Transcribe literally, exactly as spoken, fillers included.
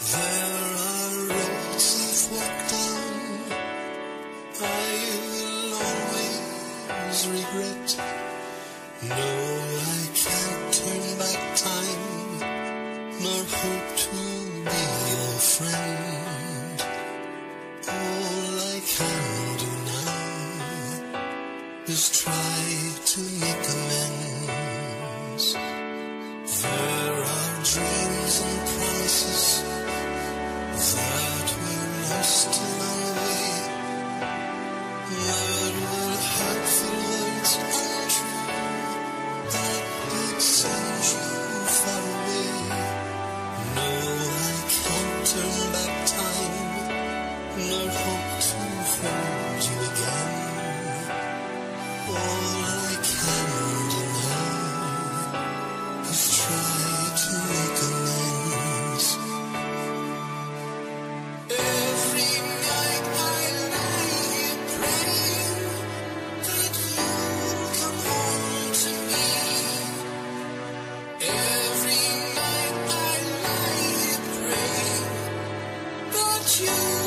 There are roads I've walked down I will always regret. No, I can't turn back time, nor hope to be your friend. All I can do now is try to make amends. There are dreams and promises that were lost along the way. There were hurtful words untrue that did send you far away. No, I can't turn back time, nor hope to hold you again. All I can do now is try to make amends. Every night I lie here praying that you'll come home to me. Every night I lie here praying that you